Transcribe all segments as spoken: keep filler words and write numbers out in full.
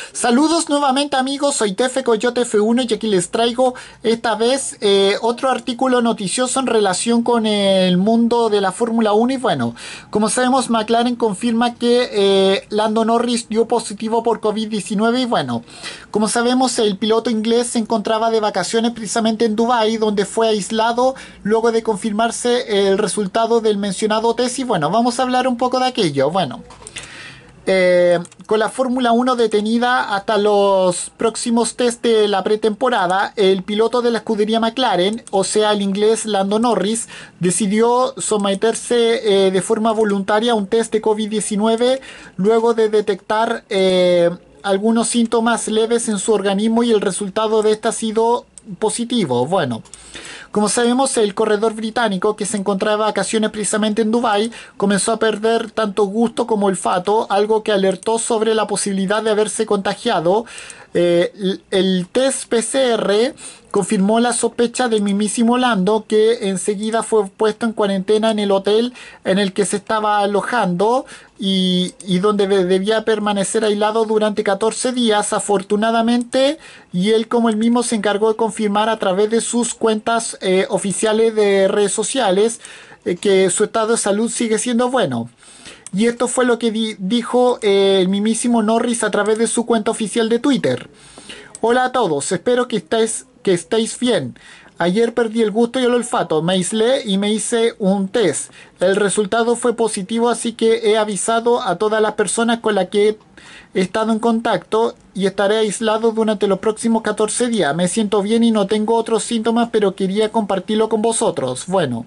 Saludos nuevamente amigos, soy Tefe Coyote F uno y aquí les traigo esta vez eh, otro artículo noticioso en relación con el mundo de la Fórmula uno y bueno, como sabemos McLaren confirma que eh, Lando Norris dio positivo por COVID diecinueve y bueno, como sabemos el piloto inglés se encontraba de vacaciones precisamente en Dubái donde fue aislado luego de confirmarse el resultado del mencionado test y bueno, vamos a hablar un poco de aquello, bueno. Eh, con la Fórmula uno detenida hasta los próximos test de la pretemporada, el piloto de la escudería McLaren, o sea el inglés Lando Norris, decidió someterse eh, de forma voluntaria a un test de COVID diecinueve luego de detectar eh, algunos síntomas leves en su organismo y el resultado de esta ha sido positivo. Bueno, como sabemos, el corredor británico, que se encontraba de vacaciones precisamente en Dubái, comenzó a perder tanto gusto como olfato, algo que alertó sobre la posibilidad de haberse contagiado. Eh, el, el test P C R confirmó la sospecha del mismísimo Lando, que enseguida fue puesto en cuarentena en el hotel en el que se estaba alojando y, y donde debía permanecer aislado durante catorce días. Afortunadamente, y él como él mismo se encargó de confirmar a través de sus cuentas eh, oficiales de redes sociales eh, que su estado de salud sigue siendo bueno. Y esto fue lo que di dijo eh, el mismísimo Norris a través de su cuenta oficial de Twitter. Hola a todos, espero que estéis, que estéis bien. Ayer perdí el gusto y el olfato, me aislé y me hice un test. El resultado fue positivo, así que he avisado a todas las personas con las que he estado en contacto y estaré aislado durante los próximos catorce días. Me siento bien y no tengo otros síntomas, pero quería compartirlo con vosotros. Bueno.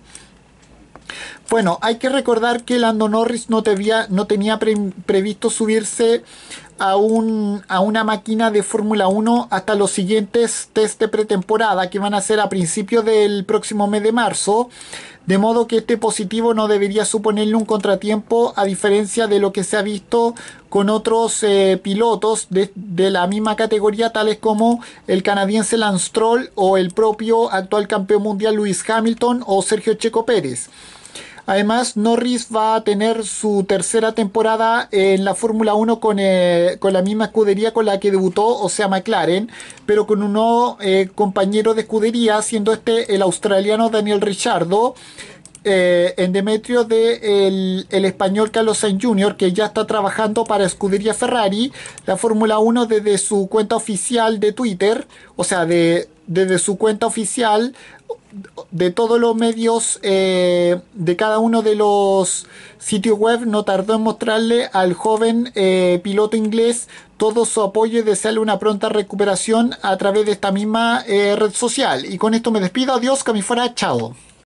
Bueno, hay que recordar que Lando Norris no, tenía, no tenía pre, previsto subirse a, un, a una máquina de Fórmula uno hasta los siguientes test de pretemporada que van a ser a principios del próximo mes de marzo, de modo que este positivo no debería suponerle un contratiempo a diferencia de lo que se ha visto con otros eh, pilotos de, de la misma categoría, tales como el canadiense Lance Stroll o el propio actual campeón mundial Lewis Hamilton o Sergio Checo Pérez. Además, Norris va a tener su tercera temporada en la Fórmula uno con, eh, con la misma escudería con la que debutó, o sea McLaren, pero con un nuevo eh, compañero de escudería, siendo este el australiano Daniel Ricciardo, eh, en demetrio de el, el español Carlos Sainz junior, que ya está trabajando para escudería Ferrari, la Fórmula uno desde su cuenta oficial de Twitter, o sea, de, desde su cuenta oficial de todos los medios eh, de cada uno de los sitios web, no tardó en mostrarle al joven eh, piloto inglés todo su apoyo y desearle una pronta recuperación a través de esta misma eh, red social. Y con esto me despido, adiós, que me fuera, chao.